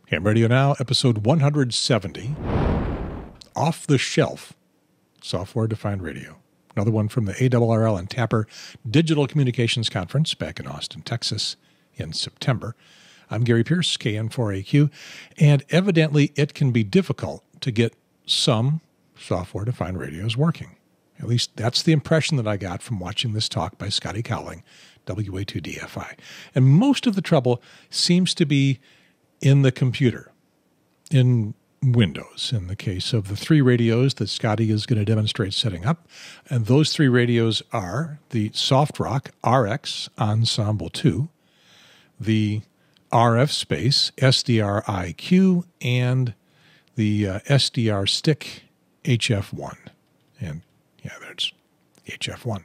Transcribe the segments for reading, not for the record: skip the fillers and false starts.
Ham Radio Now, episode 170, Off the Shelf, Software-Defined Radio. Another one from the ARRL and Tapper Digital Communications Conference back in Austin, Texas in September. I'm Gary Pierce, KN4AQ, and evidently it can be difficult to get some software-defined radios working. At least that's the impression that I got from watching this talk by Scotty Cowling, WA2DFI. And most of the trouble seems to be in the computer, in Windows, in the case of the three radios that Scotty is going to demonstrate setting up. And those three radios are the SoftRock RX Ensemble 2, the RF Space SDR IQ, and the SDR Stick HF1. And yeah, there's HF1.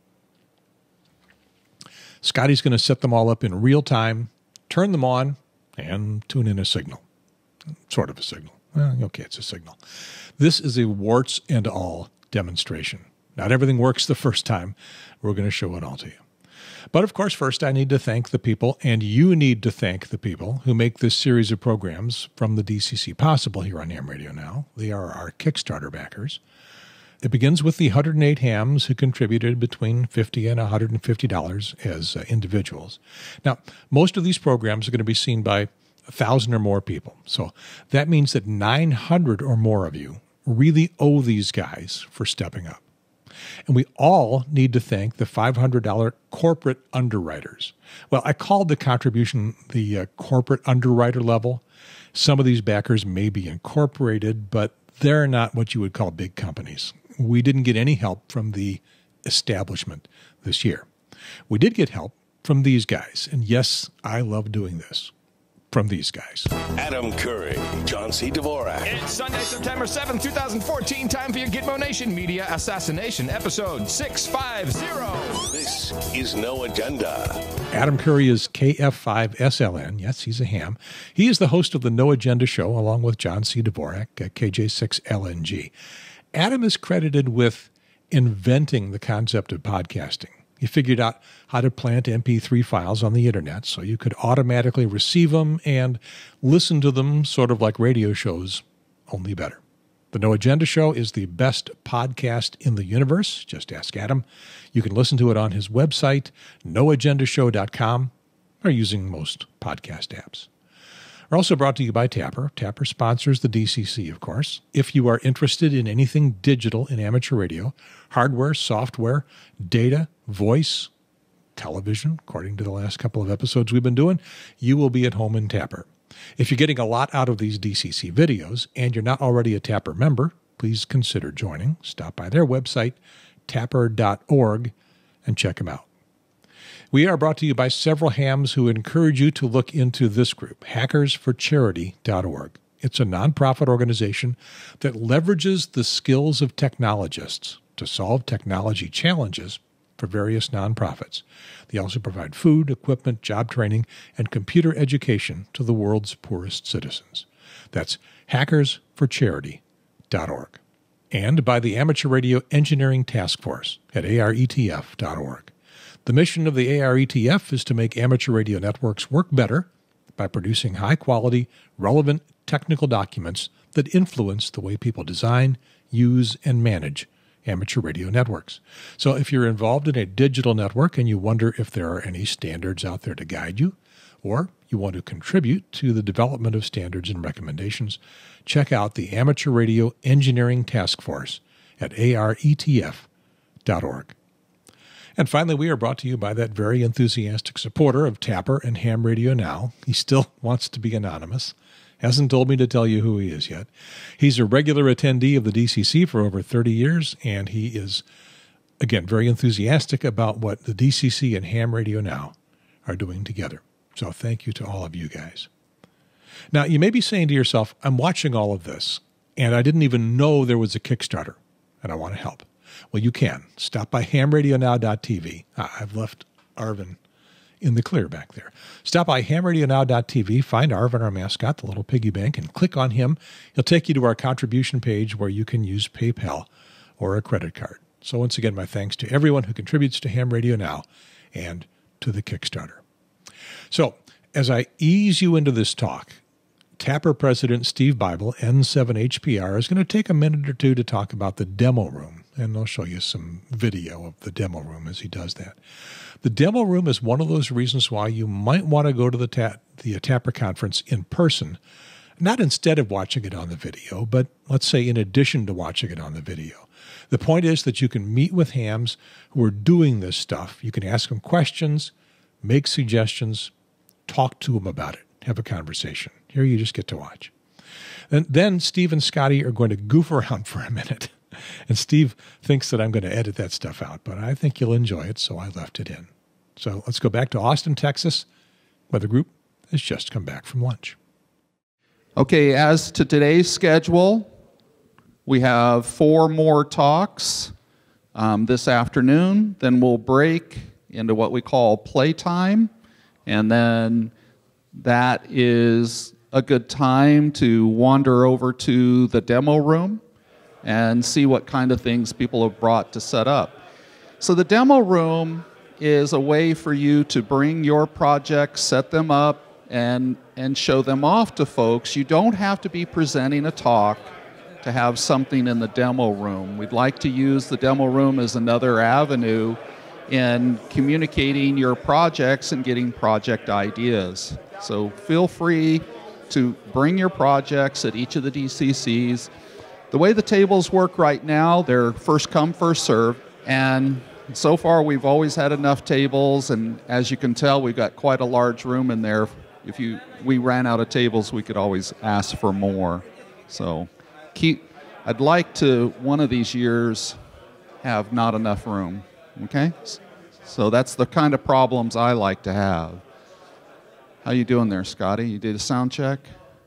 Scotty's going to set them all up in real time, turn them on, and tune in a signal. Sort of a signal. Well, okay, it's a signal. This is a warts and all demonstration. Not everything works the first time. We're going to show it all to you. But of course, first I need to thank the people, and you need to thank the people who make this series of programs from the DCC possible here on Ham Radio Now. They are our Kickstarter backers. It begins with the 108 hams who contributed between $50 and $150 as individuals. Now, most of these programs are going to be seen by 1,000 or more people. So that means that 900 or more of you really owe these guys for stepping up. And we all need to thank the $500 corporate underwriters. Well, I called the contribution the corporate underwriter level. Some of these backers may be incorporated, but they're not what you would call big companies. We didn't get any help from the establishment this year. We did get help from these guys. And yes, I love doing this. From these guys. Adam Curry, John C. Dvorak. It's Sunday, September 7th, 2014. Time for your Gitmo Nation Media Assassination, episode 650. This is No Agenda. Adam Curry is KF5SLN. Yes, he's a ham. He is the host of the No Agenda show, along with John C. Dvorak, KJ6LNG. Adam is credited with inventing the concept of podcasting. He figured out how to plant MP3 files on the internet so you could automatically receive them and listen to them sort of like radio shows, only better. The No Agenda Show is the best podcast in the universe. Just ask Adam. You can listen to it on his website, noagendashow.com, or using most podcast apps. We're also brought to you by Tapper. Tapper sponsors the DCC, of course. If you are interested in anything digital in amateur radio, hardware, software, data, voice, television, according to the last couple of episodes we've been doing, you will be at home in Tapper. If you're getting a lot out of these DCC videos and you're not already a Tapper member, please consider joining. Stop by their website, tapper.org, and check them out. We are brought to you by several hams who encourage you to look into this group, hackersforcharity.org. It's a nonprofit organization that leverages the skills of technologists to solve technology challenges for various nonprofits. They also provide food, equipment, job training, and computer education to the world's poorest citizens. That's hackersforcharity.org. And by the Amateur Radio Engineering Task Force at aretf.org. The mission of the ARETF is to make amateur radio networks work better by producing high-quality, relevant technical documents that influence the way people design, use, and manage amateur radio networks. So if you're involved in a digital network and you wonder if there are any standards out there to guide you, or you want to contribute to the development of standards and recommendations, check out the Amateur Radio Engineering Task Force at aretf.org. And finally, we are brought to you by that very enthusiastic supporter of Tapper and Ham Radio Now. He still wants to be anonymous. Hasn't told me to tell you who he is yet. He's a regular attendee of the DCC for over 30 years, and he is, again, very enthusiastic about what the DCC and Ham Radio Now are doing together. So thank you to all of you guys. Now, you may be saying to yourself, I'm watching all of this, and I didn't even know there was a Kickstarter, and I want to help. Well, you can. Stop by HamRadioNow.tv. I've left Arvin in the clear back there. Stop by HamRadioNow.tv, find Arvin, our mascot, the little piggy bank, and click on him. He'll take you to our contribution page where you can use PayPal or a credit card. So once again, my thanks to everyone who contributes to Ham Radio Now and to the Kickstarter. So as I ease you into this talk, Tapper President Steve Bible, N7HPR, is going to take a minute or two to talk about the demo room, and I'll show you some video of the demo room as he does that. The demo room is one of those reasons why you might want to go to the Tapper conference in person, not instead of watching it on the video, but let's say in addition to watching it on the video. The point is that you can meet with hams who are doing this stuff. You can ask them questions, make suggestions, talk to them about it, have a conversation. Here you just get to watch. And then Steve and Scotty are going to goof around for a minute. And Steve thinks that I'm going to edit that stuff out, but I think you'll enjoy it, so I left it in. So let's go back to Austin, Texas, where the group has just come back from lunch. Okay, as to today's schedule, we have 4 more talks this afternoon. Then we'll break into what we call playtime, and then that is a good time to wander over to the demo room and see what kind of things people have brought to set up. So the demo room is a way for you to bring your projects, set them up, and show them off to folks. You don't have to be presenting a talk to have something in the demo room. We'd like to use the demo room as another avenue in communicating your projects and getting project ideas. So feel free to bring your projects at each of the DCCs. The way the tables work right now, they're first come, first serve, and so far we've always had enough tables, and as you can tell, we've got quite a large room in there. If we ran out of tables, we could always ask for more. So I'd like to, one of these years, have not enough room, okay? So that's the kind of problems I like to have. How you doing there, Scotty? You did a sound check?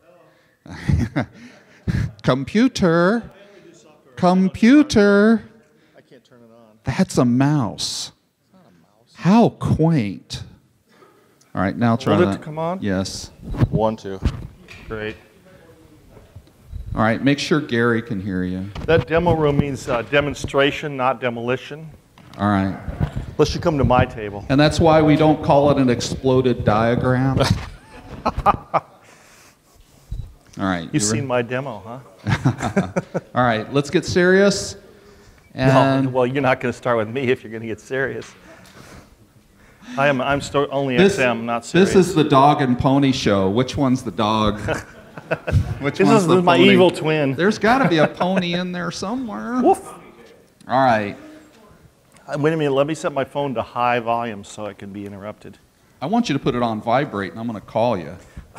Computer. Computer. I can't turn it on. That's a mouse. It's not a mouse. How quaint. All right, now try that. Will it come on? Yes. 1, 2. Great. All right, make sure Gary can hear you. That demo room means demonstration, not demolition. All right. Unless you come to my table. And that's why we don't call it an exploded diagram. All right. You've seen my demo, huh? All right, let's get serious. And No, well, you're not going to start with me if you're going to get serious. I'm only this, XM, not serious. This is the dog and pony show. Which one's the dog? Which this one's is the my pony? evil twin. There's got to be a pony in there somewhere. Woof. All right. Wait a minute, let me set my phone to high volume so it can be interrupted. I want you to put it on vibrate, and I'm going to call you.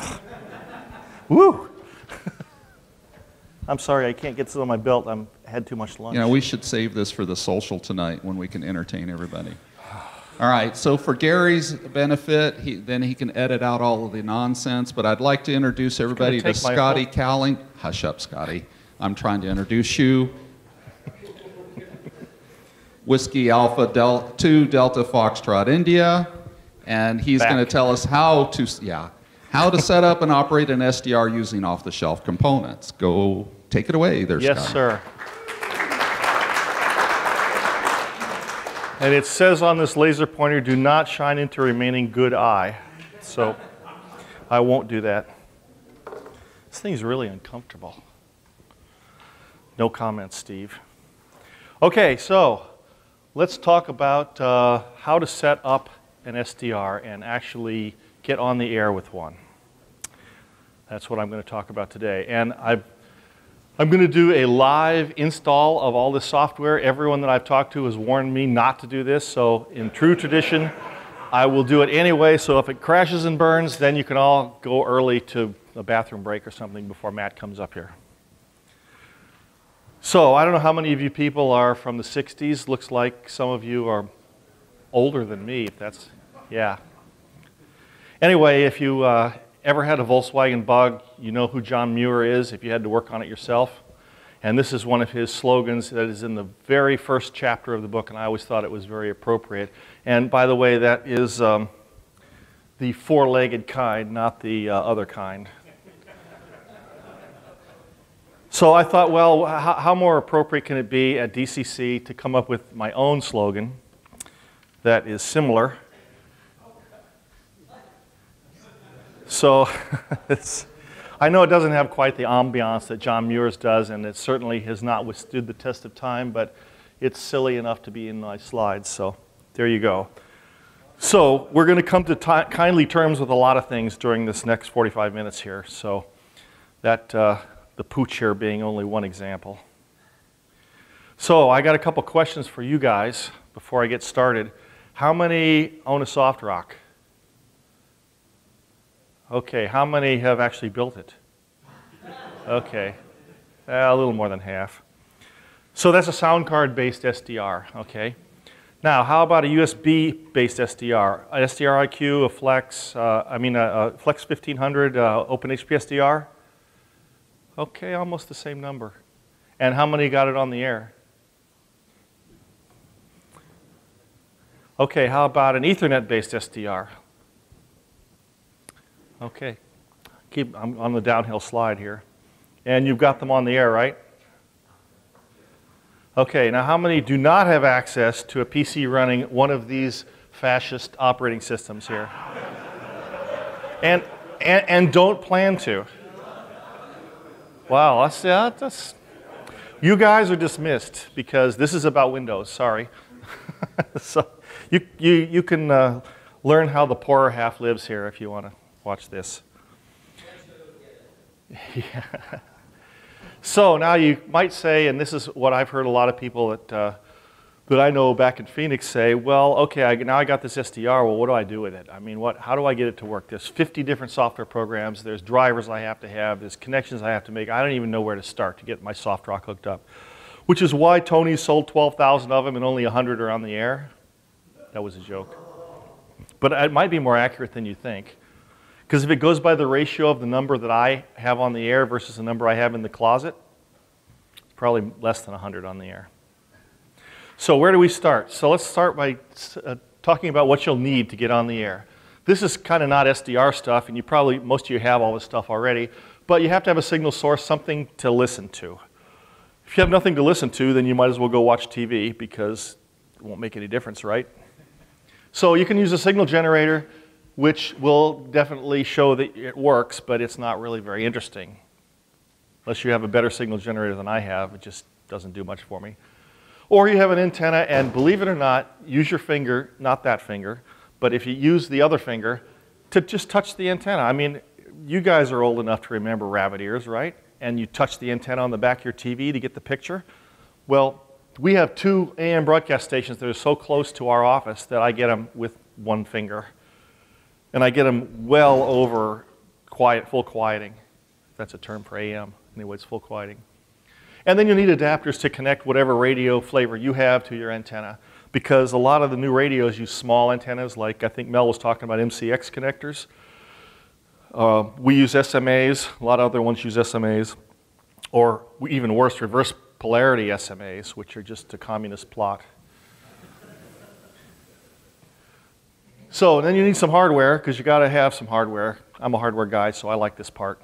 Woo! I'm sorry, I can't get this on my belt. I had too much lunch. You know, we should save this for the social tonight when we can entertain everybody. All right, so for Gary's benefit, then he can edit out all of the nonsense, but I'd like to introduce everybody to Scotty Cowling. Hush up, Scotty. I'm trying to introduce you. Whiskey Alpha 2 Delta Foxtrot India, and he's going to tell us how to set up and operate an SDR using off-the-shelf components. Go take it away there, Scott. Yes, sir. And it says on this laser pointer, do not shine into remaining good eye. So I won't do that. This thing's really uncomfortable. No comments, Steve. Okay, so let's talk about how to set up an SDR and actually get on the air with one. That's what I'm going to talk about today. And I'm going to do a live install of all this software. Everyone that I've talked to has warned me not to do this, so in true tradition, I will do it anyway. So if it crashes and burns, then you can all go early to a bathroom break or something before Matt comes up here. So I don't know how many of you people are from the 60s. Looks like some of you are older than me. If that's, yeah. Anyway, if you ever had a Volkswagen Bug, you know who John Muir is if you had to work on it yourself. And this is one of his slogans that is in the very first chapter of the book, and I always thought it was very appropriate. And by the way, that is the four-legged kind, not the other kind. So I thought, well, how more appropriate can it be at DCC to come up with my own slogan that is similar? I know it doesn't have quite the ambiance that John Muir's does, and it certainly has not withstood the test of time, but it's silly enough to be in my slides, so there you go. So we're going to come to kindly terms with a lot of things during this next 45 minutes here, so that the pooch here being only one example. So I got a couple questions for you guys before I get started. How many own a soft rock? Okay, how many have actually built it? Okay, a little more than half. So that's a sound card-based SDR, okay? Now, how about a USB-based SDR? A SDR IQ, a Flex, a Flex 1500 Open HP SDR? Okay, almost the same number. And how many got it on the air? Okay, how about an Ethernet-based SDR? Okay, I'm on the downhill slide here. And you've got them on the air, right? Okay, now how many do not have access to a PC running one of these fascist operating systems here? and don't plan to? Wow, that's you guys are dismissed because this is about Windows, sorry. So you can learn how the poorer half lives here if you want to watch this. Yeah. So now you might say, and this is what I've heard a lot of people that I know back in Phoenix say, well, okay, now I got this SDR, well, what do I do with it? I mean, how do I get it to work? There's 50 different software programs, there's drivers I have to have, there's connections I have to make. I don't even know where to start to get my soft rock hooked up. Which is why Tony sold 12,000 of them and only 100 are on the air. That was a joke. But it might be more accurate than you think. Because if it goes by the ratio of the number that I have on the air versus the number I have in the closet, it's probably less than 100 on the air. So where do we start? So let's start by talking about what you'll need to get on the air. This is kind of not SDR stuff, and most of you have all this stuff already, but you have to have a signal source, something to listen to. If you have nothing to listen to, then you might as well go watch TV because it won't make any difference, right? So you can use a signal generator, which will definitely show that it works, but it's not really very interesting. Unless you have a better signal generator than I have, it just doesn't do much for me. Or you have an antenna, and believe it or not, use your finger, not that finger, but if you use the other finger, to just touch the antenna. I mean, you guys are old enough to remember rabbit ears, right? And you touch the antenna on the back of your TV to get the picture. Well, we have 2 AM broadcast stations that are so close to our office that I get them with one finger. And I get them well over full quieting. That's a term for AM. Anyway, it's full quieting. And then you need adapters to connect whatever radio flavor you have to your antenna. Because a lot of the new radios use small antennas, like I think Mel was talking about MCX connectors. We use SMAs. A lot of other ones use SMAs. Or even worse, reverse polarity SMAs, which are just a communist plot. So then you need some hardware, because you got to have some hardware. I'm a hardware guy, so I like this part.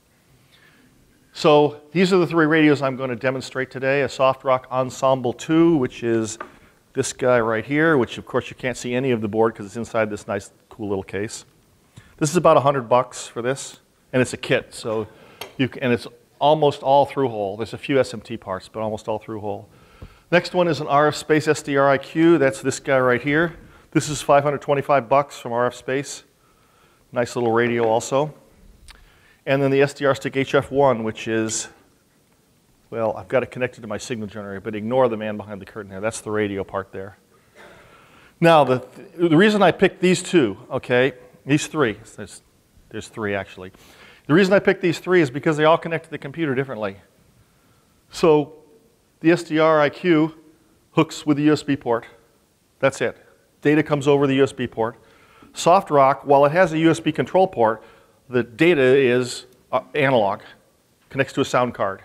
So these are the 3 radios I'm going to demonstrate today. A Soft Rock Ensemble 2, which is this guy right here, which of course you can't see any of the board because it's inside this nice, cool little case. This is about $100 for this, and it's a kit, so and it's almost all through hole. There's a few SMT parts, but almost all through hole. Next one is an RF Space SDR IQ. That's this guy right here. This is $525 from RF Space. Nice little radio also. And then the SDR Stick HF1, which is, well, I've got it connected to my signal generator, but ignore the man behind the curtain there. That's the radio part there. Now, the reason I picked these 2, okay, these 3, there's 3 actually. The reason I picked these 3 is because they all connect to the computer differently. So the SDR IQ hooks with the USB port. That's it. Data comes over the USB port. Soft Rock, while it has a USB control port, the data is analog, connects to a sound card.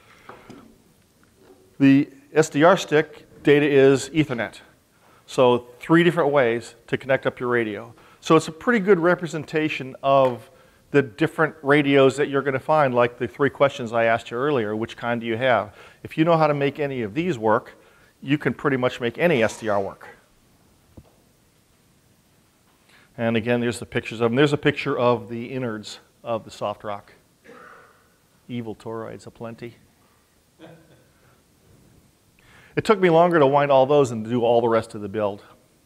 The SDR stick data is Ethernet. So 3 different ways to connect up your radio. So it's a pretty good representation of the different radios that you're going to find, like the 3 questions I asked you earlier, which kind do you have? If you know how to make any of these work, you can pretty much make any SDR work. And again, there's the pictures of them. There's a picture of the innards of the Soft Rock. evil toroids aplenty. It took me longer to wind all those than to do all the rest of the build.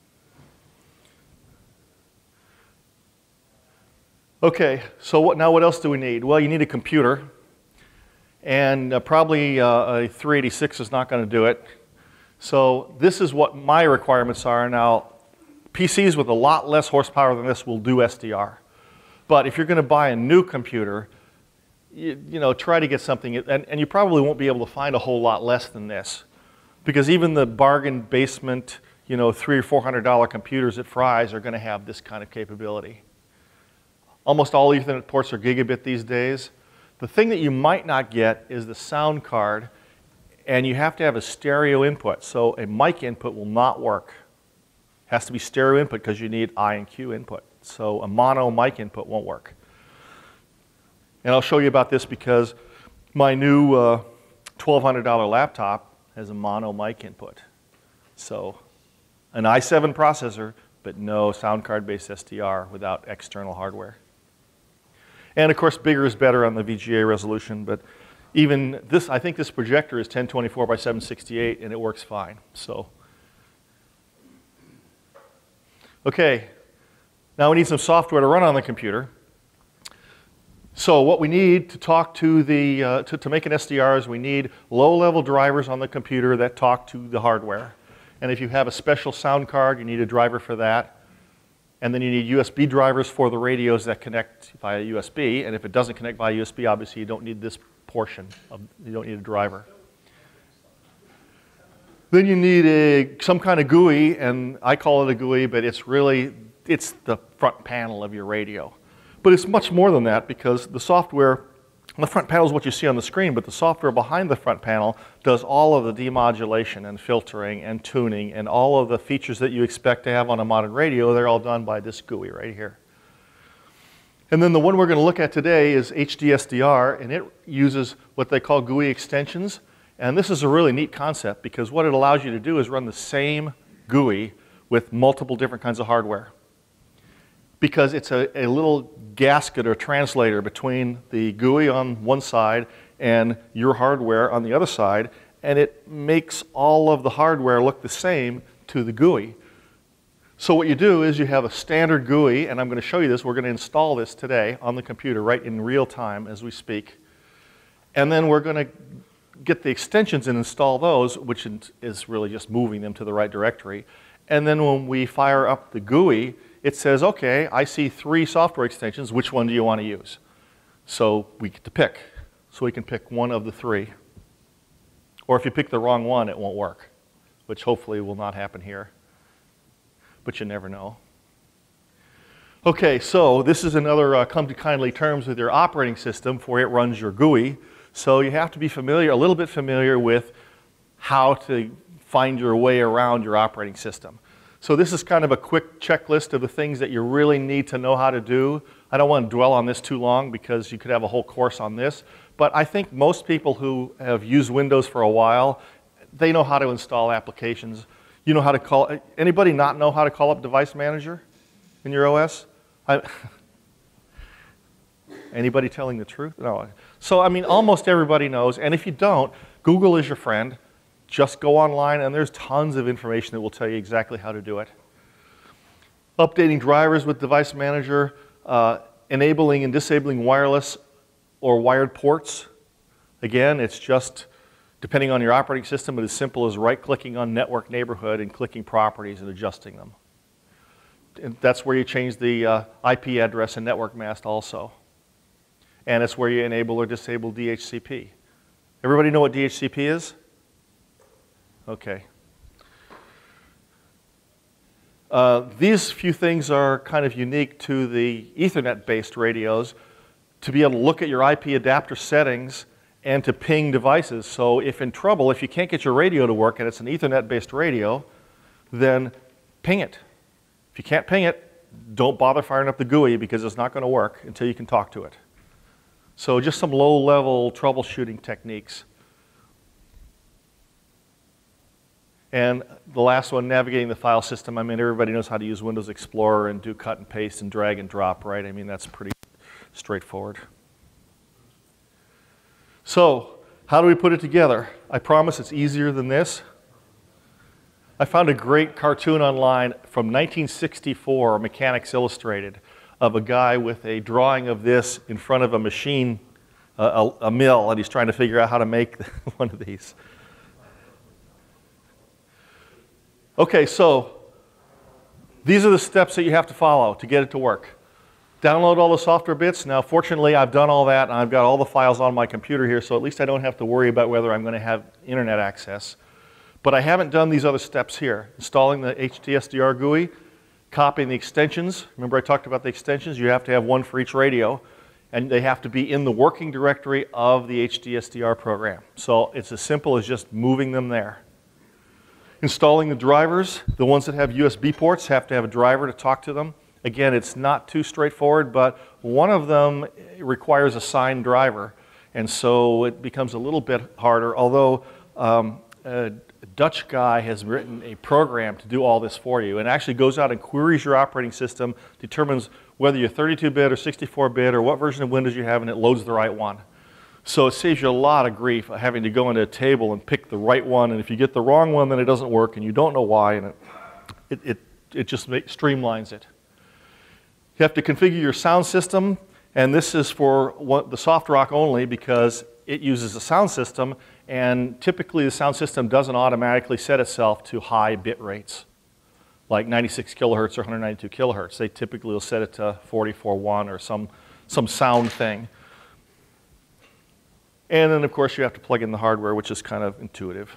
Okay, so what else do we need? Well, you need a computer, and probably a 386 is not going to do it. So this is what my requirements are. Now, PCs with a lot less horsepower than this will do SDR. But if you're going to buy a new computer, you know, try to get something, and you probably won't be able to find a whole lot less than this. Because even the bargain basement, you know, $300 or $400 computers at Fry's are going to have this kind of capability. Almost all Ethernet ports are gigabit these days. The thing that you might not get is the sound card, and you have to have a stereo input. So a mic input will not work. It has to be stereo input because you need I and Q input. So a mono mic input won't work. And I'll show you about this because my new $1,200 laptop has a mono mic input. So an i7 processor, but no sound card based SDR without external hardware. And of course, bigger is better on the VGA resolution, but even this, I think this projector is 1024 by 768 and it works fine. So, okay, now we need some software to run on the computer. So what we need to talk to the, to make an SDR is we need low-level drivers on the computer that talk to the hardware. And if you have a special sound card, you need a driver for that. And then you need USB drivers for the radios that connect via USB. And if it doesn't connect via USB, obviously you don't need this portion. You don't need a driver. Then you need some kind of GUI, and I call it a GUI, but it's the front panel of your radio. But it's much more than that because the software, the front panel is what you see on the screen, but the software behind the front panel does all of the demodulation and filtering and tuning and all of the features that you expect to have on a modern radio. They're all done by this GUI right here. And then the one we're going to look at today is HDSDR, and it uses what they call GUI extensions. And this is a really neat concept because what it allows you to do is run the same GUI with multiple different kinds of hardware. Because it's a little gasket or translator between the GUI on one side and your hardware on the other side, and it makes all of the hardware look the same to the GUI. So what you do is you have a standard GUI, and I'm going to show you this. We're going to install this today on the computer right in real time as we speak. And then we're going to get the extensions and install those, which is really just moving them to the right directory. And then when we fire up the GUI, it says, okay, I see 3 software extensions. Which one do you want to use? So we get to pick. So we can pick one of the 3. Or if you pick the wrong one, it won't work, which hopefully will not happen here. But you never know. Okay, so this is another come to kindly terms with your operating system for it runs your GUI. So you have to be familiar, a little bit familiar with how to find your way around your operating system. So this is kind of a quick checklist of the things that you really need to know how to do. I don't want to dwell on this too long because you could have a whole course on this. But I think most people who have used Windows for a while, they know how to install applications. You know how to call, anybody not know how to call up Device Manager in your OS? Anybody telling the truth? No. So, I mean, almost everybody knows. And if you don't, Google is your friend. Just go online, and there's tons of information that will tell you exactly how to do it. Updating drivers with Device Manager, enabling and disabling wireless or wired ports. Again, it's just, depending on your operating system, but as simple as right-clicking on Network Neighborhood and clicking Properties and adjusting them. And that's where you change the IP address and network mask also. And it's where you enable or disable DHCP. Everybody know what DHCP is? Okay. These few things are kind of unique to the Ethernet-based radios to be able to look at your IP adapter settings and to ping devices. So if in trouble, if you can't get your radio to work and it's an Ethernet-based radio, then ping it. If you can't ping it, don't bother firing up the GUI because it's not going to work until you can talk to it. So just some low-level troubleshooting techniques. And the last one, navigating the file system. I mean, everybody knows how to use Windows Explorer and do cut and paste and drag and drop, right? I mean, that's pretty straightforward. So, how do we put it together? I promise it's easier than this. I found a great cartoon online from 1964, Mechanics Illustrated, of a guy with a drawing of this in front of a machine, a mill, and he's trying to figure out how to make one of these. Okay, so these are the steps that you have to follow to get it to work. Download all the software bits. Now, fortunately, I've done all that, and I've got all the files on my computer here, so at least I don't have to worry about whether I'm going to have internet access. But I haven't done these other steps here. Installing the HDSDR GUI, copying the extensions. Remember I talked about the extensions? You have to have one for each radio, and they have to be in the working directory of the HDSDR program. So it's as simple as just moving them there. Installing the drivers. The ones that have USB ports have to have a driver to talk to them. Again, it's not too straightforward, but one of them requires a signed driver, and so it becomes a little bit harder, although a Dutch guy has written a program to do all this for you, and actually goes out and queries your operating system, determines whether you're 32-bit or 64-bit or what version of Windows you have, and it loads the right one. So it saves you a lot of grief having to go into a table and pick the right one, and if you get the wrong one, then it doesn't work, and you don't know why, and it just streamlines it. You have to configure your sound system, and this is for the soft rock only because it uses a sound system, and typically the sound system doesn't automatically set itself to high bit rates, like 96 kilohertz or 192 kilohertz. They typically will set it to 44.1 or some sound thing. And then, of course, you have to plug in the hardware, which is kind of intuitive.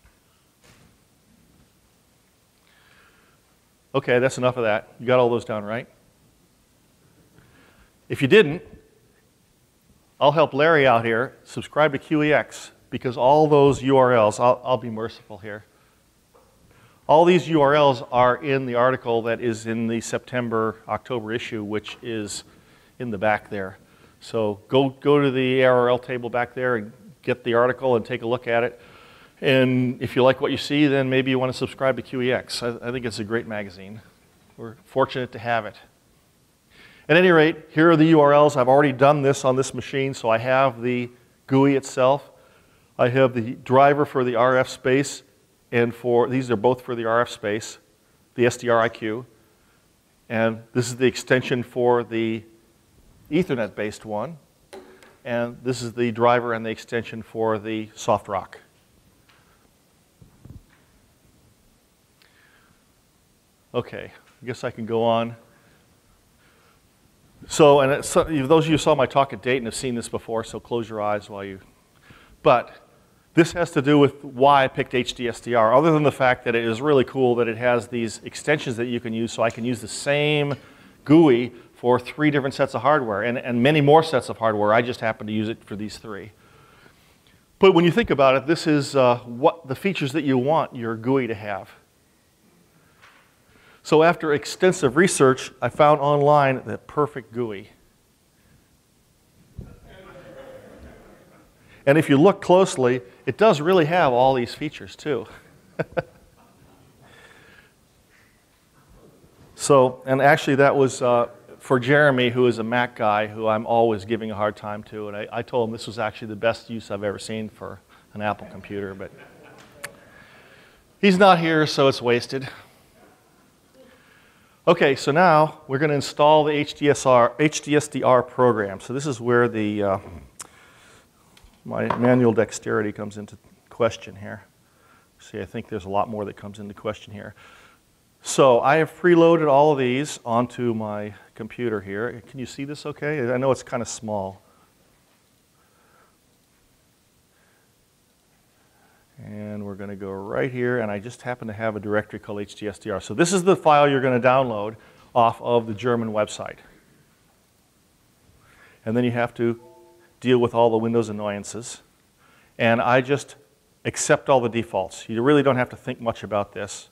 Okay, that's enough of that. You got all those down, right? If you didn't, I'll help Larry out here. Subscribe to QEX, because all those URLs, I'll be merciful here. All these URLs are in the article that is in the September-October issue, which is in the back there. So go to the ARRL table back there and get the article and take a look at it. And if you like what you see, then maybe you want to subscribe to QEX. I think it's a great magazine. We're fortunate to have it. At any rate, here are the URLs. I've already done this on this machine, so I have the GUI itself. I have the driver for the RF space, and these are both for the RF space, the SDRIQ. And this is the extension for the Ethernet-based one. And this is the driver and the extension for the soft rock. Okay, I guess I can go on. So, and those of you who saw my talk at Dayton have seen this before, so close your eyes while you... But this has to do with why I picked HDSDR, other than the fact that it is really cool that it has these extensions that you can use, so I can use the same GUI for 3 different sets of hardware, and many more sets of hardware. I just happen to use it for these 3. But when you think about it, this is what the features that you want your GUI to have. So after extensive research, I found online the perfect GUI. And if you look closely, it does really have all these features too. So, and actually that was for Jeremy, who is a Mac guy, who I'm always giving a hard time to, and I told him this was actually the best use I've ever seen for an Apple computer, but he's not here, so it's wasted. Okay, so now we're going to install the HDSDR program. So this is where the my manual dexterity comes into question here. See, I think there's a lot more that comes into question here. So I have preloaded all of these onto my computer here. Can you see this okay? I know it's kind of small. And we're going to go right here, and I just happen to have a directory called HDSDR. So this is the file you're going to download off of the German website. And then you have to deal with all the Windows annoyances. And I just accept all the defaults. You really don't have to think much about this.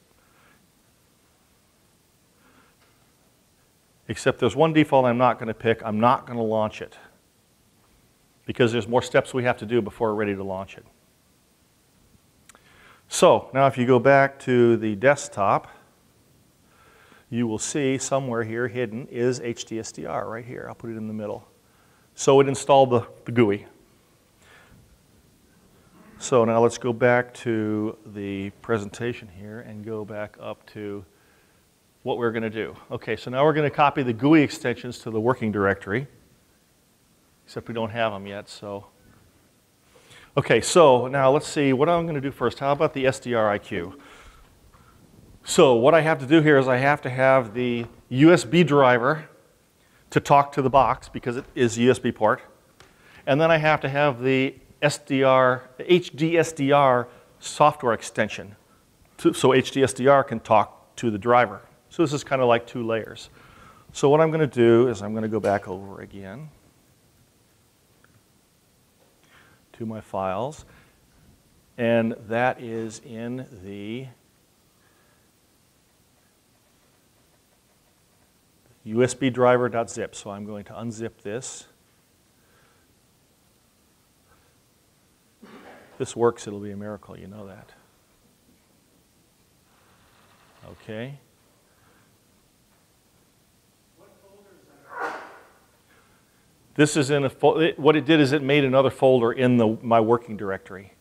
Except there's one default I'm not going to pick. I'm not going to launch it, because there's more steps we have to do before we're ready to launch it. So now if you go back to the desktop, you will see somewhere here hidden is HDSDR right here. I'll put it in the middle. So it installed the GUI. So now let's go back to the presentation here and go back up to what we're going to do. Okay, so now we're going to copy the GUI extensions to the working directory, except we don't have them yet. So, okay, so now let's see what I'm going to do first. How about the SDR-IQ? So what I have to do here is I have to have the USB driver to talk to the box because it is a USB port. And then I have to have the HDSDR software extension so HDSDR can talk to the driver. So this is kind of like two layers. So what I'm going to do is I'm going to go back over again to my files. And that is in the USB driver.zip. So I'm going to unzip this. If this works, it'll be a miracle, you know that. Okay. What folder is that? This is in a what it did is it made another folder in my working directory.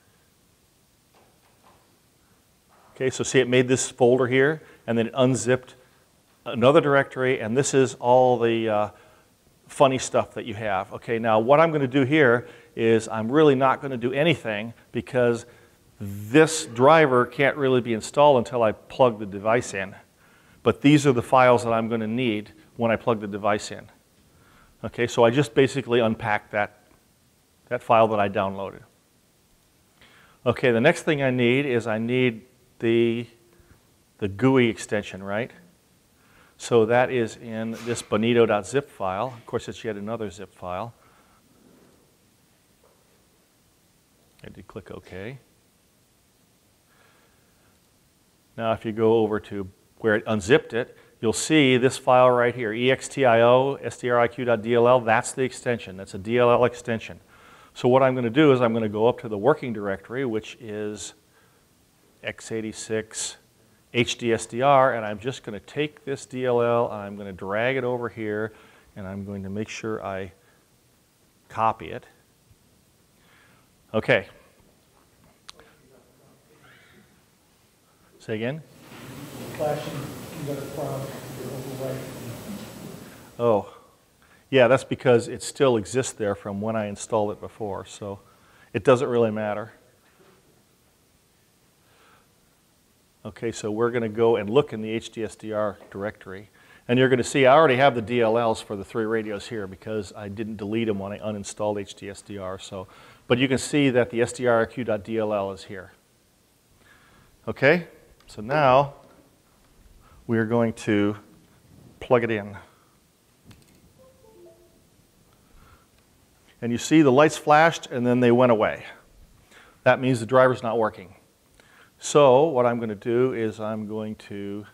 Okay, so see it made this folder here, and then it unzipped another directory, and this is all the funny stuff that you have. Okay, now what I'm going to do here is I'm really not going to do anything because this driver can't really be installed until I plug the device in. But these are the files that I'm going to need when I plug the device in. Okay, so I just basically unpacked that file that I downloaded. Okay, the next thing I need is I need the GUI extension, right? So that is in this bonito.zip file. Of course, it's yet another zip file. I did click OK. Now, if you go over to where it unzipped it, you'll see this file right here, extio sdriq.dll. That's the extension. That's a DLL extension. So what I'm going to do is I'm going to go up to the working directory, which is x86 HDSDR, and I'm just going to take this DLL and I'm going to drag it over here, and I'm going to make sure I copy it. Okay. Say again? Flashing, you got a prompt, you're overwriting. Oh, yeah, that's because it still exists there from when I installed it before, so it doesn't really matter. Okay, so we're going to go and look in the HDSDR directory. And you're going to see I already have the DLLs for the 3 radios here because I didn't delete them when I uninstalled HDSDR. So, but you can see that the sdriq.dll is here. Okay, so now we are going to plug it in. And you see the lights flashed and then they went away. That means the driver's not working. So what I'm going to do is I'm going to,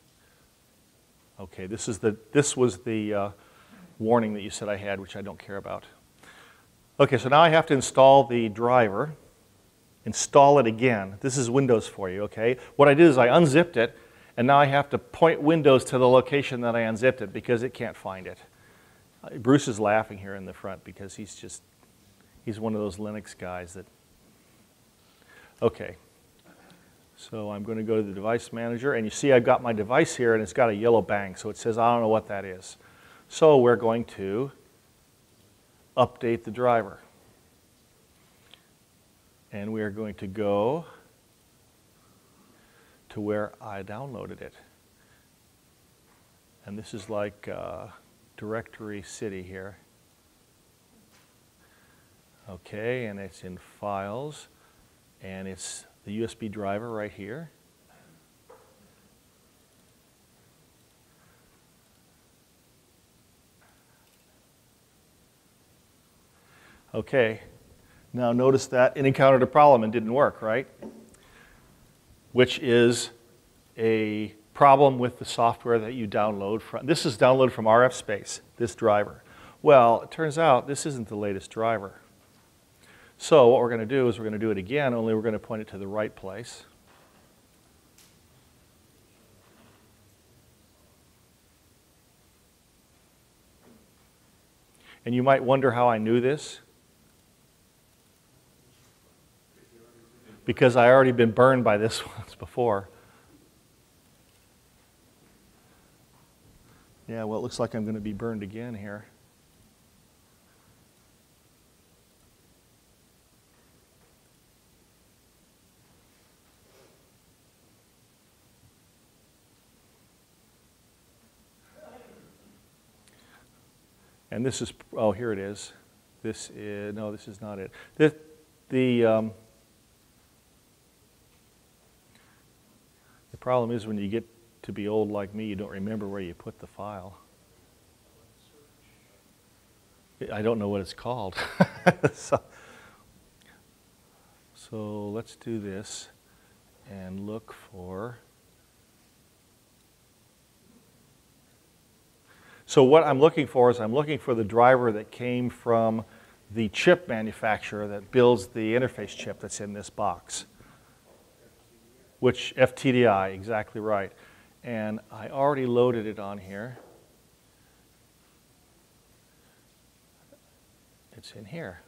okay, this was the warning that you said I had, which I don't care about. Okay, so now I have to install the driver, install it again. This is Windows for you, okay? What I did is I unzipped it, and now I have to point Windows to the location that I unzipped it because it can't find it. Bruce is laughing here in the front because he's one of those Linux guys that, okay. So I'm going to go to the device manager, and you see I've got my device here, and it's got a yellow bang, so it says I don't know what that is. So we're going to update the driver. And we are going to go to where I downloaded it. And this is like directory city here. Okay, and it's in files, and it's the USB driver right here. Okay, now notice that it encountered a problem and didn't work, right? Which is a problem with the software that you download from. This is downloaded from RF Space, this driver. Well, it turns out this isn't the latest driver. So what we're going to do is we're going to do it again, only we're going to point it to the right place. And you might wonder how I knew this. because I already been burned by this once before. Yeah, well, it looks like I'm going to be burned again here. And this is, oh, here it is. This is, no, this is not it. The problem is when you get to be old like me, you don't remember where you put the file. I don't know what it's called. So let's do this and look for. So what I'm looking for is I'm looking for the driver that came from the chip manufacturer that builds the interface chip that's in this box. Which FTDI, exactly right. And I already loaded it on here. It's in here.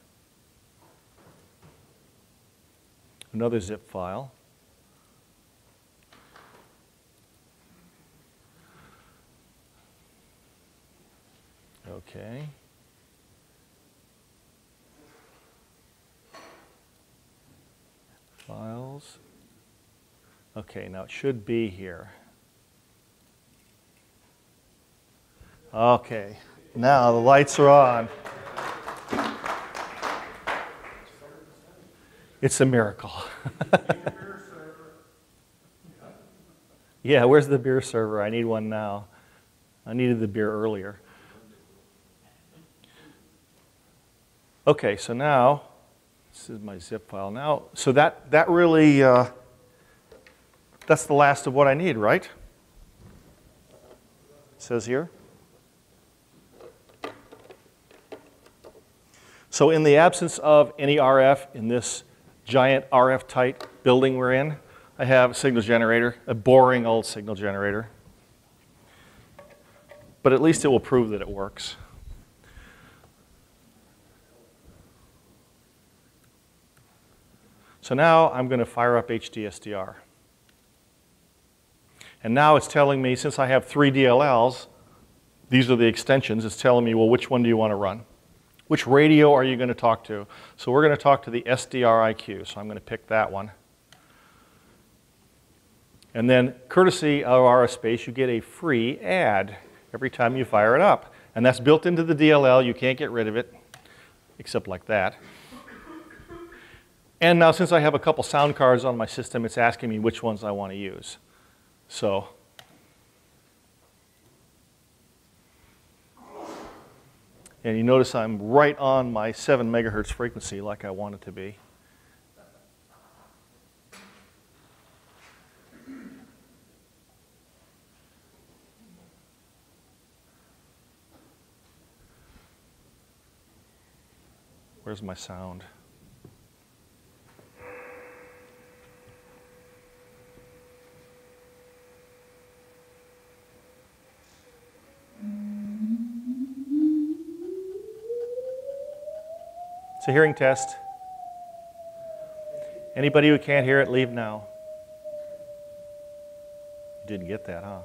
Another zip file. Okay. Files. Okay, now it should be here. Okay, now the lights are on. It's a miracle. Yeah, where's the beer server? I need one now. I needed the beer earlier. Okay, so now, this is my zip file now. So that really, that's the last of what I need, right? It says here. So in the absence of any RF in this giant RF-tight building we're in, I have a signal generator, a boring old signal generator. But at least it will prove that it works. So now I'm going to fire up HDSDR. And now it's telling me, since I have 3 DLLs, these are the extensions, it's telling me, well, which one do you want to run? Which radio are you going to talk to? So we're going to talk to the SDR IQ, so I'm going to pick that one. And then, courtesy of RSpace, you get a free ad every time you fire it up. And that's built into the DLL. You can't get rid of it, except like that. And now, since I have a couple sound cards on my system, it's asking me which ones I want to use. So, and you notice I'm right on my 7 megahertz frequency like I want it to be. Where's my sound? It's a hearing test. Anybody who can't hear it, leave now. You didn't get that, huh?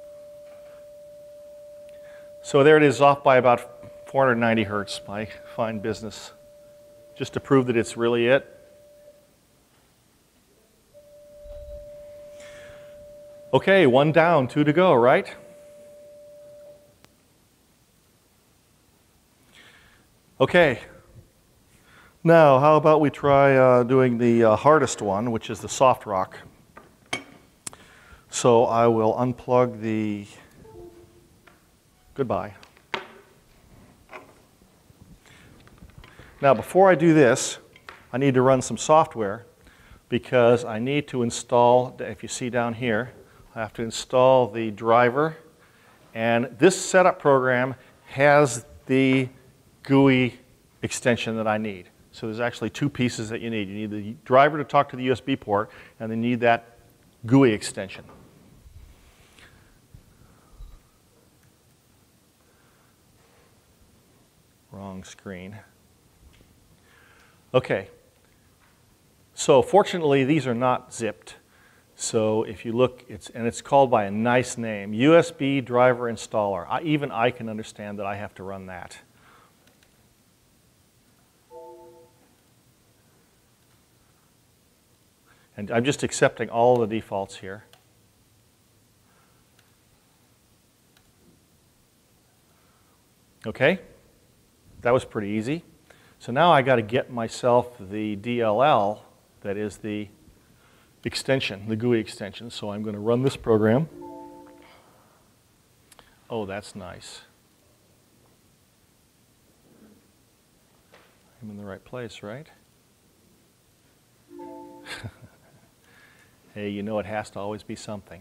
So there it is, off by about 490 hertz, my fine business. Just to prove that it's really it. Okay, 1 down, 2 to go, right? Okay. Now, how about we try doing the hardest one, which is the soft rock. So I will unplug the, goodbye. Now, before I do this, I need to run some software because I need to install, if you see down here, I have to install the driver. And this setup program has the GUI extension that I need. So there's actually 2 pieces that you need. You need the driver to talk to the USB port, and then you need that GUI extension. Wrong screen. Okay. So fortunately, these are not zipped. So if you look, it's called by a nice name, USB driver installer. Even I can understand that I have to run that. And I'm just accepting all the defaults here. Okay, that was pretty easy. So now I got to get myself the DLL, that is the extension, the GUI extension. So I'm going to run this program. Oh, that's nice. I'm in the right place, right? Hey, you know it has to always be something.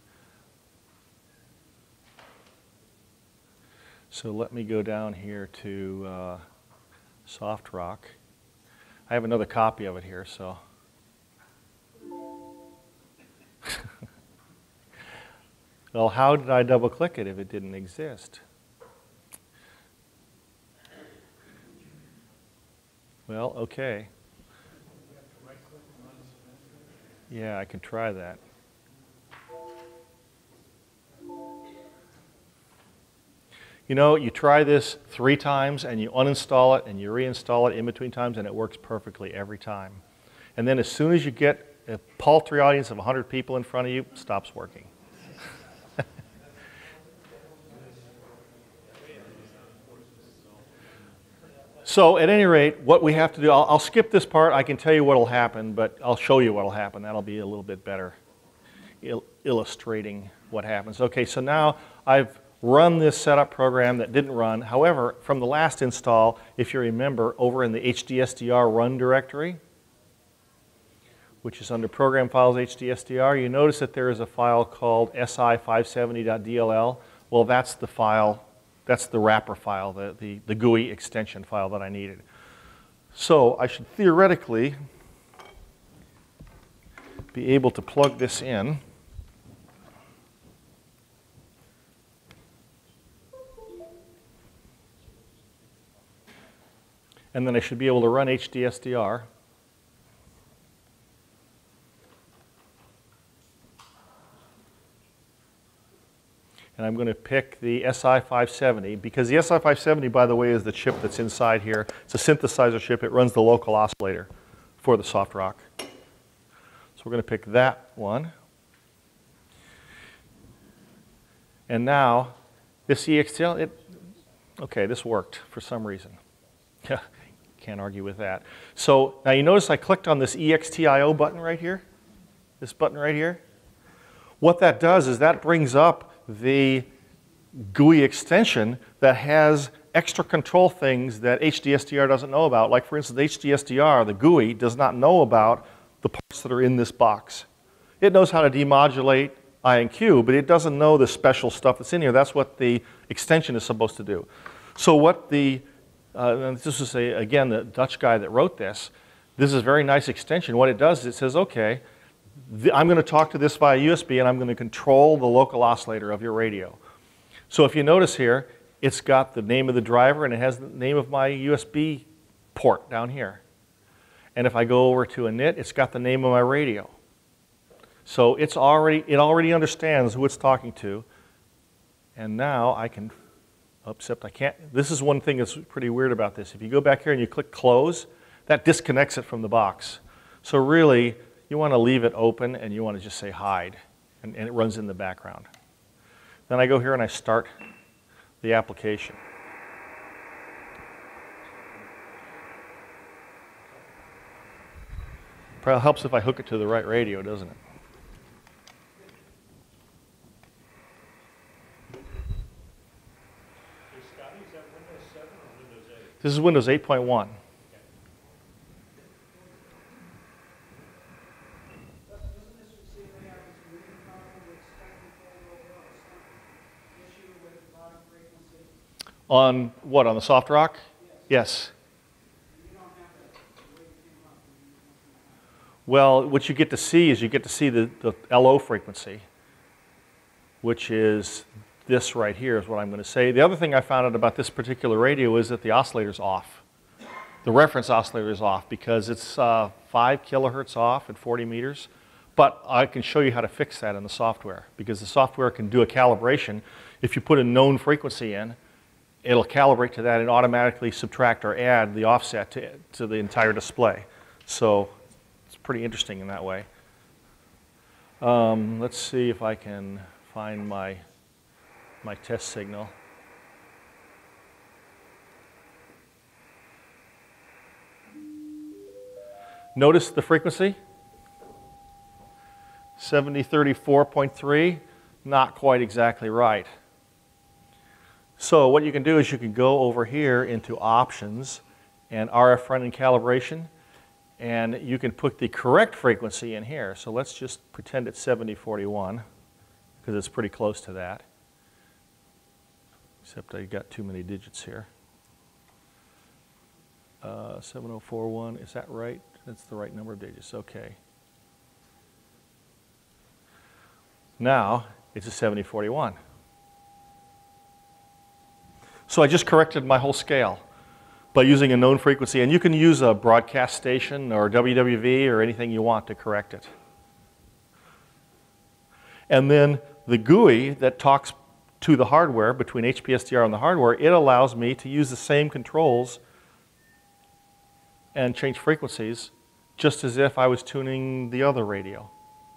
So let me go down here to Soft Rock. I have another copy of it here, so. Well, how did I double click it if it didn't exist? Well, okay. Yeah, I can try that. You know, you try this 3 times and you uninstall it and you reinstall it in between times and it works perfectly every time. And then as soon as you get a paltry audience of 100 people in front of you, it stops working. So at any rate, what we have to do, I'll skip this part. I can tell you what will happen, but I'll show you what will happen. That'll be a little bit better illustrating what happens. Okay, so now I've run this setup program that didn't run. However, from the last install, if you remember, over in the HDSDR run directory, which is under Program Files HDSDR, you notice that there is a file called si570.dll. Well, that's the file. That's the wrapper file, the GUI extension file that I needed. So I should theoretically be able to plug this in. And then I should be able to run HDSDR. And I'm going to pick the SI570, because the SI570, by the way, is the chip that's inside here. It's a synthesizer chip. It runs the local oscillator for the Soft Rock. So we're going to pick that one. And now, this EXTL, okay, this worked for some reason. Can't argue with that. So now you notice I clicked on this EXTIO button right here, this button right here. What that does is that brings up the GUI extension that has extra control things that HDSDR doesn't know about. Like for instance, HDSDR, the GUI, does not know about the parts that are in this box. It knows how to demodulate I and Q, but it doesn't know the special stuff that's in here. That's what the extension is supposed to do. So what the, this is again the Dutch guy that wrote this, this is a very nice extension. What it does is it says, okay, I'm going to talk to this via USB and I'm going to control the local oscillator of your radio. So if you notice here, it's got the name of the driver and it has the name of my USB port down here. And if I go over to init, it's got the name of my radio. So it already understands who it's talking to. And now I can, except I can't, this is one thing that's pretty weird about this. If you go back here and you click close, that disconnects it from the box. So really, you want to leave it open and you want to just say hide, and it runs in the background. Then I go here and I start the application. Probably helps if I hook it to the right radio, doesn't it? Scotty, is that Windows 7 or Windows 8? This is Windows 8.1. On what, on the Soft Rock? Yes. Well, what you get to see is you get to see the LO frequency, which is this right here is what I'm going to say. The other thing I found out about this particular radio is that the oscillator's off. the reference oscillator is off because it's 5 kilohertz off at 40 meters. But I can show you how to fix that in the software because the software can do a calibration. If you put a known frequency in, it'll calibrate to that and automatically subtract or add the offset to the entire display. So it's pretty interesting in that way. Let's see if I can find my test signal. Notice the frequency, 7034.3, not quite exactly right. So what you can do is you can go over here into options and RF front-end calibration, and you can put the correct frequency in here. So let's just pretend it's 7041 because it's pretty close to that, except I got too many digits here. 7041, is that right? That's the right number of digits, okay. Now it's a 7041. So I just corrected my whole scale by using a known frequency, and you can use a broadcast station or WWV or anything you want to correct it. And then the GUI that talks to the hardware, between HPSDR and the hardware, it allows me to use the same controls and change frequencies just as if I was tuning the other radio.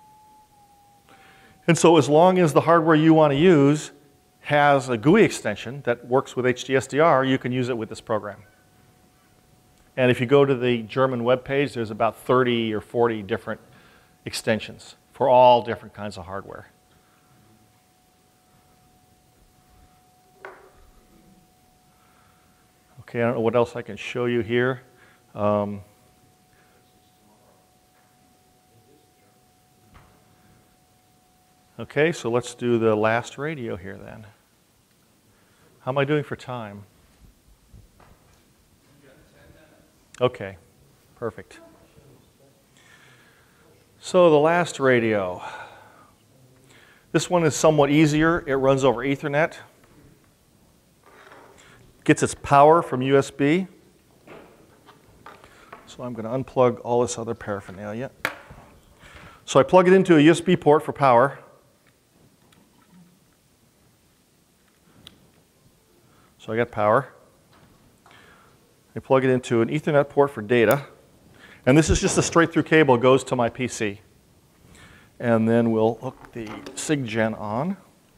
And so as long as the hardware you want to use has a GUI extension that works with HDSDR, you can use it with this program. And if you go to the German web page, there's about 30 or 40 different extensions for all different kinds of hardware. Okay, I don't know what else I can show you here. Okay, so let's do the last radio here then. How am I doing for time? Okay, perfect. So the last radio. This one is somewhat easier. It runs over Ethernet. Gets its power from USB. So I'm going to unplug all this other paraphernalia. So I plug it into a USB port for power. So I got power. I plug it into an Ethernet port for data. And this is just a straight through cable, goes to my PC. And then we'll hook the SIGGEN on.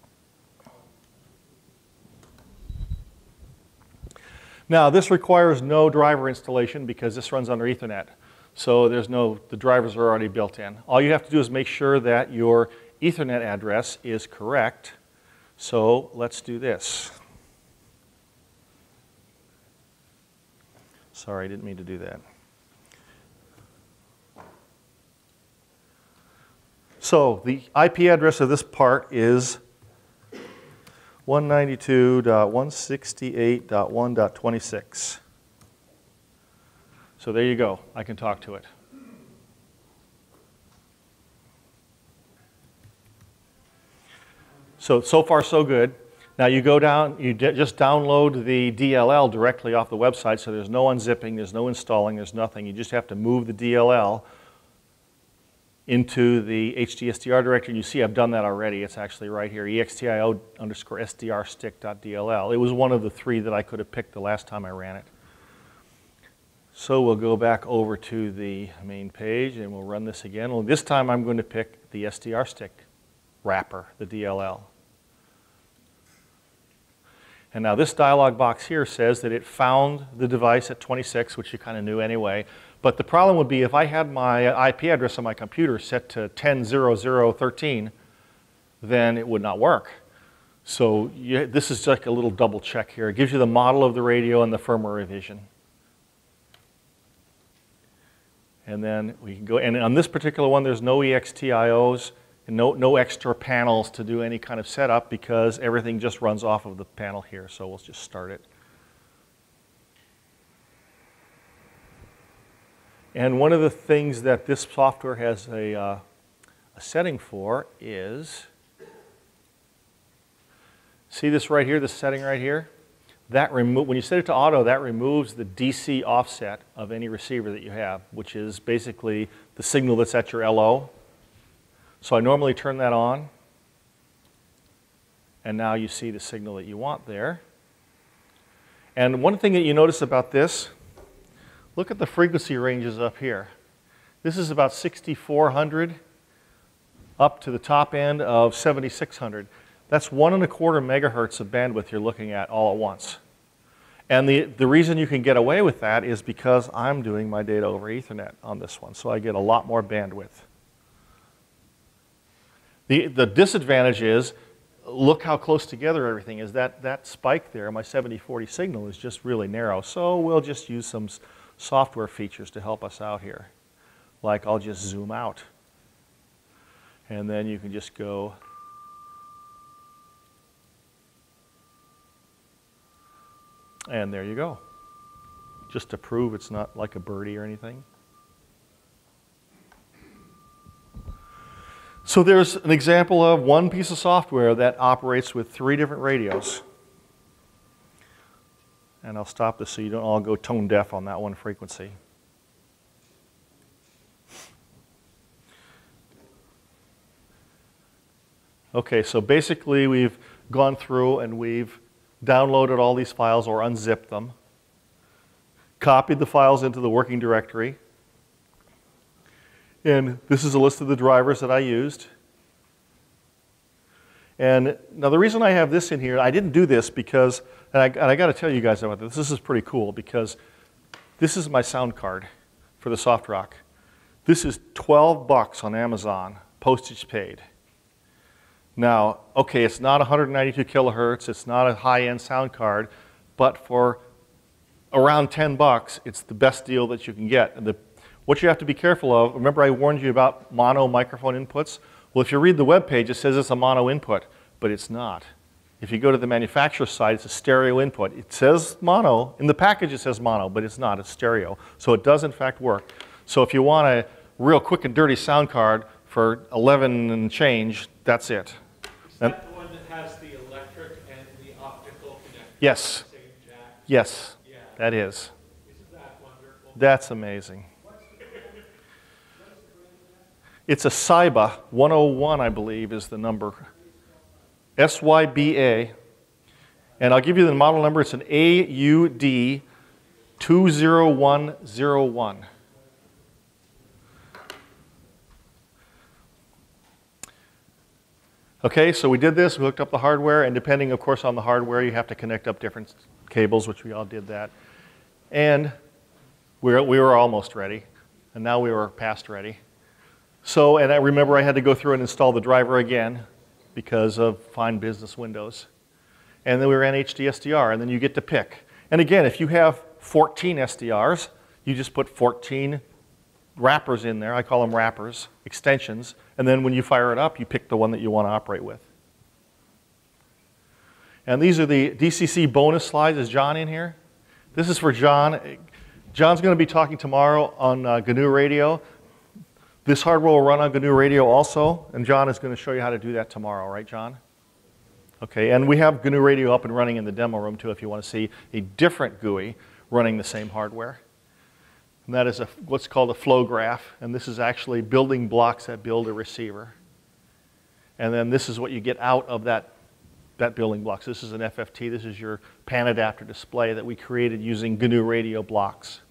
Now this requires no driver installation because this runs under Ethernet. So the drivers are already built in. All you have to do is make sure that your Ethernet address is correct. So let's do this. Sorry, I didn't mean to do that. So the IP address of this part is 192.168.1.26. So there you go. I can talk to it. So far so good. Now you go down, you just download the DLL directly off the website, so there's no unzipping, there's no installing, there's nothing. You just have to move the DLL into the HDSDR directory. You see I've done that already. It's actually right here, extio_sdrstick.dll. It was one of the 3 that I could have picked the last time I ran it. So we'll go back over to the main page and we'll run this again. Well, this time I'm going to pick the SDR stick wrapper, the DLL. And now this dialog box here says that it found the device at 26, which you kind of knew anyway. But the problem would be if I had my IP address on my computer set to 10.00.13, then it would not work. So this is like a little double check here. It gives you the model of the radio and the firmware revision. And then we can go, and on this particular one, there's no EXTIOs. No extra panels to do any kind of setup because everything just runs off of the panel here. So we'll just start it. And one of the things that this software has a setting for is, see this right here, this setting right here? when you set it to auto, that removes the DC offset of any receiver that you have, which is basically the signal that's at your LO. So I normally turn that on, and now you see the signal that you want there. And one thing that you notice about this, look at the frequency ranges up here. This is about 6,400 up to the top end of 7,600. That's 1.25 megahertz of bandwidth you're looking at all at once. And the reason you can get away with that is because I'm doing my data over Ethernet on this one, so I get a lot more bandwidth. The disadvantage is, look how close together everything is. That spike there, my 7040 signal, is just really narrow. So we'll just use some software features to help us out here. Like I'll just zoom out. And then you can just go. And there you go. Just to prove it's not like a birdie or anything. So there's an example of one piece of software that operates with 3 different radios. And I'll stop this so you don't all go tone deaf on that one frequency. Okay, so basically we've gone through and we've downloaded all these files or unzipped them, copied the files into the working directory, and this is a list of the drivers that I used. And now the reason I have this in here, I didn't do this because, and I got to tell you guys about this. This is pretty cool because this is my sound card for the SoftRock. This is $12 on Amazon, postage paid. Now, okay, it's not 192 kilohertz, it's not a high-end sound card, but for around $10, it's the best deal that you can get. And what you have to be careful of, remember I warned you about mono microphone inputs? Well, if you read the web page, it says it's a mono input, but it's not. If you go to the manufacturer's side, it's a stereo input. It says mono, in the package it says mono, but it's not, it's stereo. So it does in fact work. So if you want a real quick and dirty sound card for 11 and change, that's it. Is that the one that has the electric and the optical connector? Yes. Same jack? Yes, Yeah. that is. Isn't that wonderful? That's amazing. It's a SYBA 101, I believe, is the number. SYBA. And I'll give you the model number. It's an AUD 20101. Okay, so we did this. We hooked up the hardware. And depending, of course, on the hardware, you have to connect up different cables, which we all did that. And we were almost ready. And now we were past ready. So, and I remember I had to go through and install the driver again because of fine business Windows. And then we ran HD SDR, and then you get to pick. And again, if you have 14 SDRs, you just put 14 wrappers in there. I call them wrappers, extensions. And then when you fire it up, you pick the one that you want to operate with. And these are the DCC bonus slides. Is John in here? This is for John. John's going to be talking tomorrow on GNU Radio. This hardware will run on GNU Radio also, and John is going to show you how to do that tomorrow, right, John? Okay, and we have GNU Radio up and running in the demo room, too, if you want to see a different GUI running the same hardware. And that is what's called a flow graph, and this is actually building blocks that build a receiver. And then this is what you get out of that building blocks. This is an FFT. This is your pan adapter display that we created using GNU Radio blocks.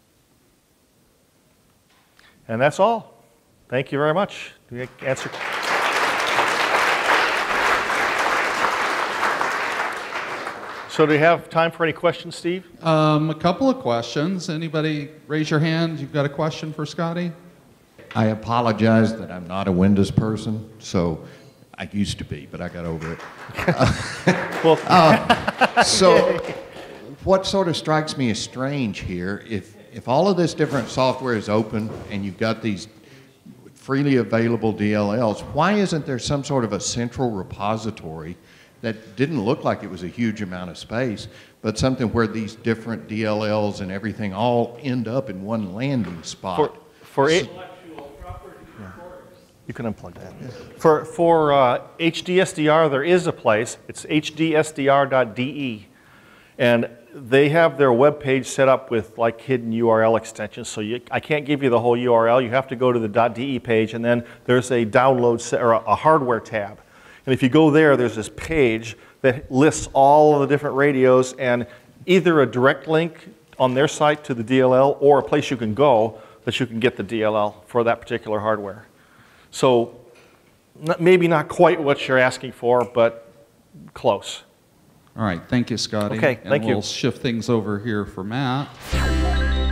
And that's all. Thank you very much. Do you answer? So do you have time for any questions, Steve? A couple of questions. Anybody raise your hand? You've got a question for Scotty? I apologize that I'm not a Windows person, so I used to be, but I got over it. So what sort of strikes me as strange here, if all of this different software is open and you've got these freely available DLLs, why isn't there some sort of a central repository that didn't look like it was a huge amount of space, but something where these different DLLs and everything all end up in one landing spot? You can unplug that. For HDSDR, there is a place. It's hdsdr.de. And they have their web page set up with like hidden URL extensions. So I can't give you the whole URL. You have to go to the .de page, and then there's a download or a hardware tab. And if you go there, there's this page that lists all of the different radios and either a direct link on their site to the DLL or a place you can go that you can get the DLL for that particular hardware. So maybe not quite what you're asking for, but close. All right, thank you, Scotty. Okay, thank you. We'll shift things over here for Matt.